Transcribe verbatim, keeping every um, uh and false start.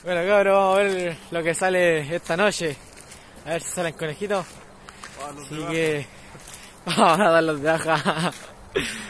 Bueno, cabrón, vamos a ver lo que sale esta noche. A ver si salen conejitos. Así que vamos a darlos de baja.